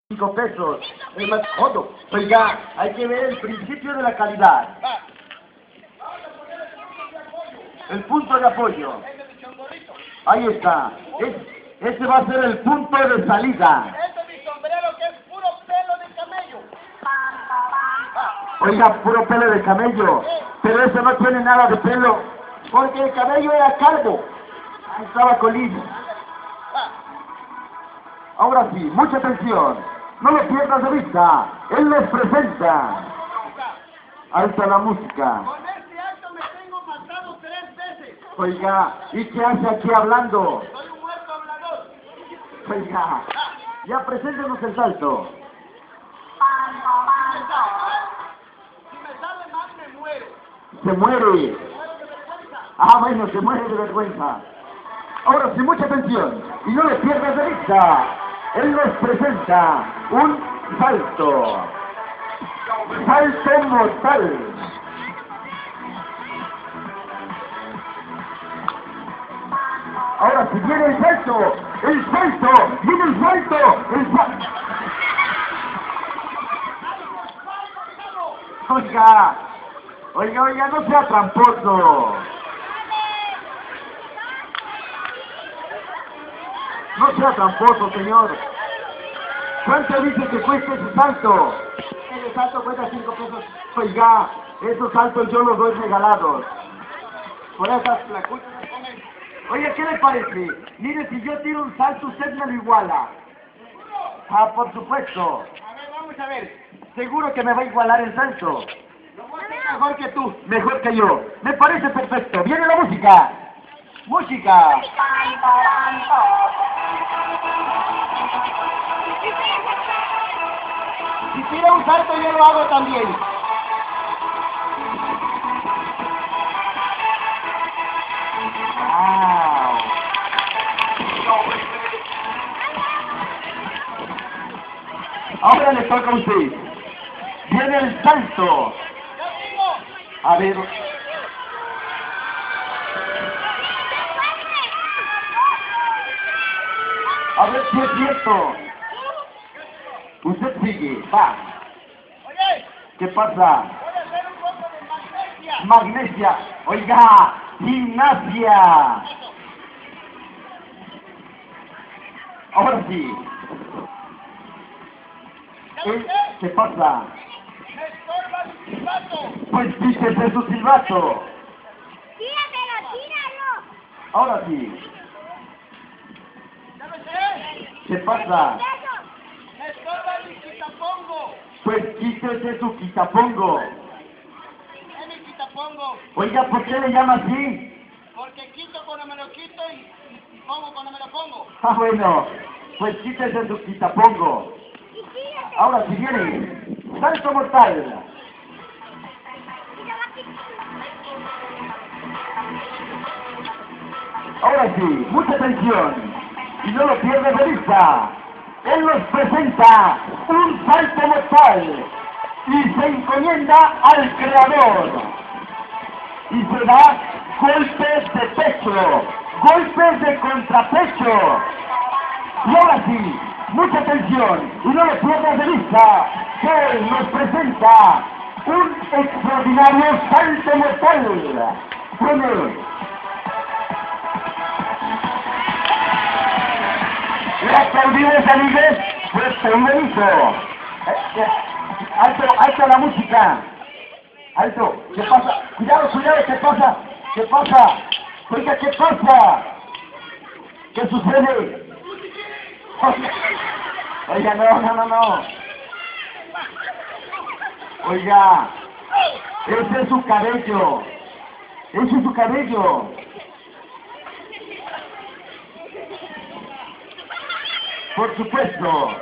5 pesos, el más hondo. Oiga, hay que ver el principio de la calidad. El punto de apoyo. Ahí está. Ese va a ser el punto de salida. Este es mi sombrero que es puro pelo de camello. Oiga, puro pelo de camello. Pero eso no tiene nada de pelo. Porque el camello era calvo. Ahí estaba colino. Ahora sí, mucha atención. No lo pierdas de vista. Él les presenta. Ahí está la música. Con este acto me tengo matado 3 veces. Oiga, ¿y qué hace aquí hablando? Soy un muerto hablador. Oiga, ya preséntenos el salto. Si me sale mal me muero. Se muere. Me muero de vergüenza. Ah, bueno, se muere de vergüenza. Ahora sí, mucha atención. Y no le pierdas de vista. Él nos presenta un salto. Salto mortal. Ahora sí viene el salto. El salto. Viene el salto. El salto. Oiga, no sea tramposo. No sea tramposo, señor. ¿Cuánto dice que cuesta ese salto? Ese salto cuesta 5 pesos. Oiga, esos saltos yo los doy regalados. Por esas placuchas. Oye, ¿qué le parece? Mire, si yo tiro un salto, usted me lo iguala. Ah, por supuesto. A ver, vamos a ver. Seguro que me va a igualar el salto. Lo voy a hacer mejor que tú. Mejor que yo. Me parece perfecto. ¡Viene la música! ¡Música! Si tira un salto yo lo hago también. ¡Wow! Ahora le toca a usted. Viene el salto. ¡Ya digo! A ver. A ver si es cierto. Usted sigue. Va. Oye, ¿Qué pasa? voy a hacer un poco de magnesia. Magnesia. Oiga, gimnasia. Ahora sí. ¿Sabes ¿Qué pasa? qué? Me estorba el silbato. Pues fíjese su silbato. ¡Tíratelo, tíralo! Ahora sí. ¿Sabes qué? ¿Qué pasa? Me estorba mi quitapongo. Pues quítese su quitapongo. Es mi quitapongo. Oiga, ¿por qué le llama así? Porque quito cuando me lo quito y pongo cuando me lo pongo. Ah, bueno, pues quítese su quitapongo. Ahora sí viene. Salto mortal. Ahora sí, mucha atención. Y no lo pierdas de vista. Él nos presenta un salto mortal. Y se encomienda al creador. Y se da golpes de pecho, golpes de contrapecho. Y ahora sí, mucha atención, y no lo pierdas de vista, que él nos presenta un extraordinario salto mortal. Tiene le aplaudimos, amigos, pues permiso. Alto la música. Alto, ¿qué pasa? Cuidado, ¿qué pasa? ¿Qué pasa? Oiga, ¿qué pasa? ¿Qué sucede? Oiga, no. Oiga, ese es su cabello. Ese es su cabello. Por supuesto.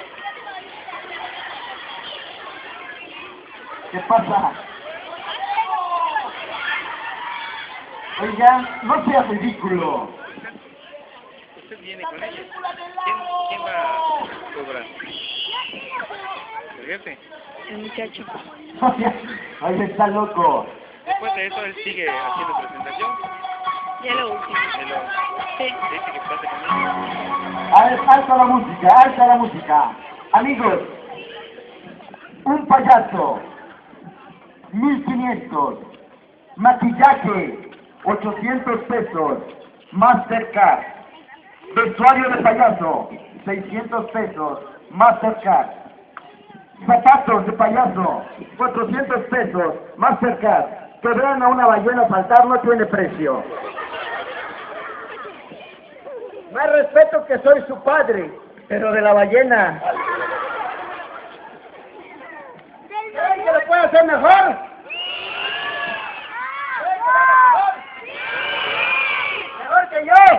¿Qué pasa? Oiga, no sea ridículo. Usted viene ¡La con ellos. película del ¿Quién va lago! a cobrar? ¿El jefe? El muchacho. Oiga, está loco. Después de eso, él sigue haciendo presentación. Ya lo último. Me lo Sí. dice que pase conmigo. A ver, alta la música. Amigos, un payaso, 1.500, maquillaje, 800 pesos, Mastercard, vestuario de payaso, 600 pesos, Mastercard, zapatos de payaso, 400 pesos, Mastercard. Que vean a una ballena saltar no tiene precio. Más respeto que soy su padre, pero de la ballena. ¿Creen que lo puede hacer mejor? ¿Mejor que yo?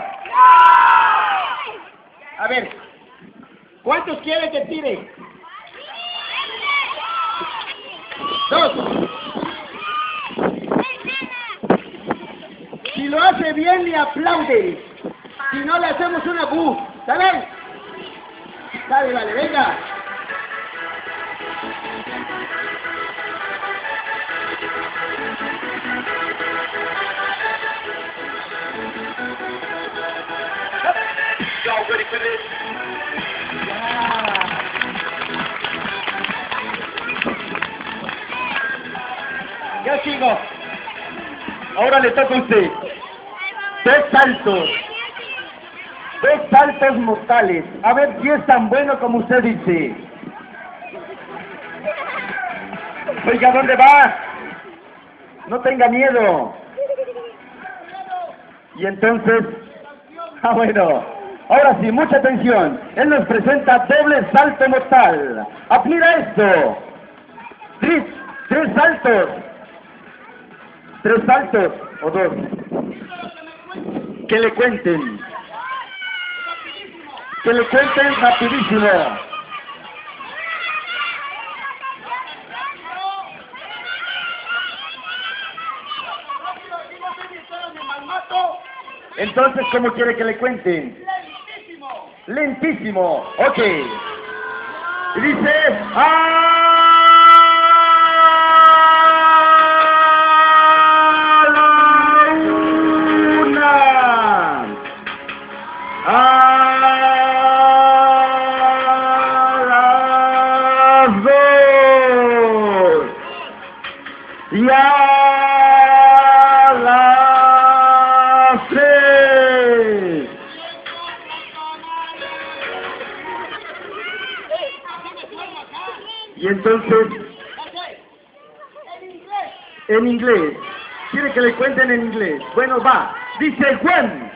A ver, ¿cuántos quieren que tire? 2. Si lo hace bien, le aplaude. Si no, le hacemos una bu. ¿Sale? Dale, vale, venga. Y'all ready for this? Ya sigo. Ahora le toca a usted. 2 saltos. 2 saltos mortales. A ver si es tan bueno como usted dice. Oiga, ¿dónde va? No tenga miedo. Y entonces... bueno. Ahora sí, mucha atención. Él nos presenta doble salto mortal. Mira esto. 3 saltos. 3 saltos o 2. Que le cuenten. Que le cuenten rapidísimo. Entonces, ¿cómo quiere que le cuenten? Lentísimo. Ok. Y dice... y a las 3. Y entonces, en inglés, quiere que le cuenten en inglés. Bueno, va, dice Juan.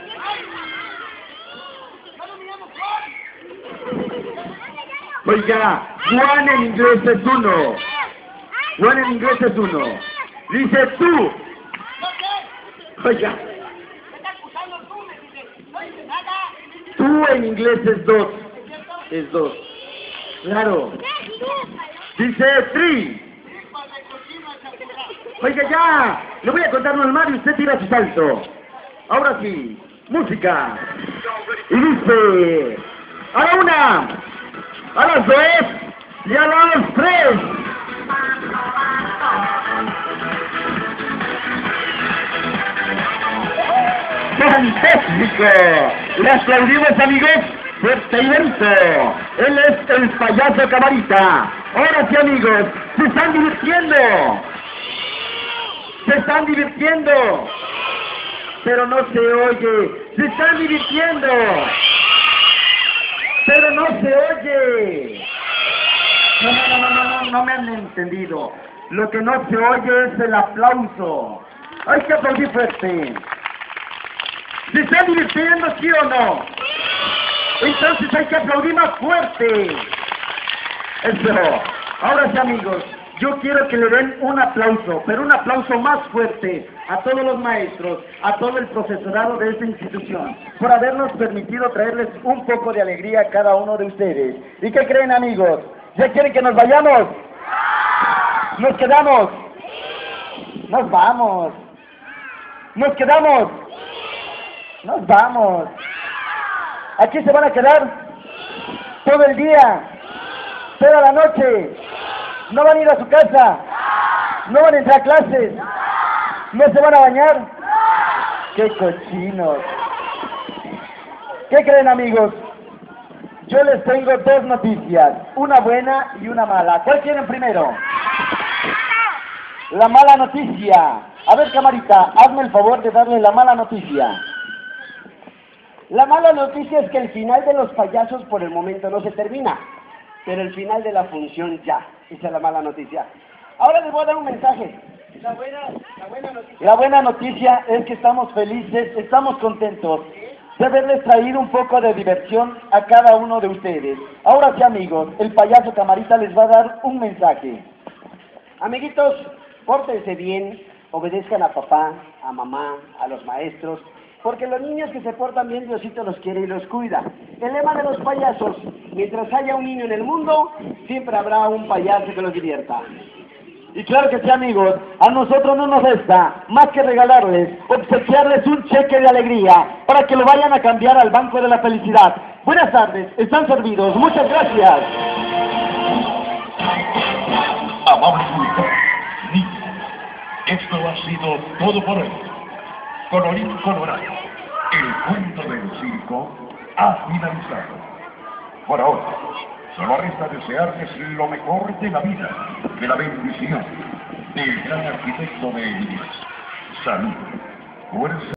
Oiga, Juan en inglés es 1. Juan en inglés es 1. Dice tú. Oiga. Tú en inglés es 2. Es 2. Claro. Dice 3. Oiga, ya. Le voy a contar normal y usted tira su salto. Ahora sí. Música. Y dice... a la 1. A las 2. Y a las 3. ¡Fantástico! Le aplaudimos, amigos. Fuerte y lento. Él es el payaso Camarita. Ahora sí, amigos, se están divirtiendo. Se están divirtiendo. Pero no se oye. Se están divirtiendo. Pero no se oye. No me han entendido. Lo que no se oye es el aplauso. Hay que aplaudir fuerte. ¿Se están divirtiendo, sí o no? Entonces hay que aplaudir más fuerte. Eso. Ahora sí, amigos, yo quiero que le den un aplauso, pero un aplauso más fuerte a todos los maestros, a todo el profesorado de esta institución, por habernos permitido traerles un poco de alegría a cada uno de ustedes. ¿Y qué creen, amigos? ¿Ya quieren que nos vayamos? ¿Nos quedamos? Nos vamos. ¿Nos quedamos? Nos vamos. ¿Aquí se van a quedar? ¿Todo el día? ¿Toda la noche? ¿No van a ir a su casa? ¿No van a entrar a clases? ¿No se van a bañar? ¡Qué cochinos! ¿Qué creen, amigos? Yo les tengo dos noticias, una buena y una mala. ¿Cuál quieren primero? La mala noticia. A ver, camarita, hazme el favor de darle la mala noticia. La mala noticia es que el final de los payasos por el momento no se termina, pero el final de la función ya. Esa es la mala noticia. Ahora les voy a dar un mensaje. La buena noticia es que estamos felices, estamos contentos de haberles traído un poco de diversión a cada uno de ustedes. Ahora sí, amigos, el payaso Camarita les va a dar un mensaje. Amiguitos, pórtense bien, obedezcan a papá, a mamá, a los maestros, porque los niños que se portan bien, Diosito los quiere y los cuida. El lema de los payasos: mientras haya un niño en el mundo, siempre habrá un payaso que los divierta. Y claro que sí, amigos, a nosotros no nos resta más que regalarles, obsequiarles un cheque de alegría para que lo vayan a cambiar al Banco de la Felicidad. Buenas tardes, están servidos, muchas gracias. Amable público, niños, esto ha sido todo por hoy. Colorín colorado, el mundo del circo ha finalizado. Por ahora, solo resta desearles lo mejor de la vida, de la bendición del gran arquitecto de Elías. Salud, fuerza.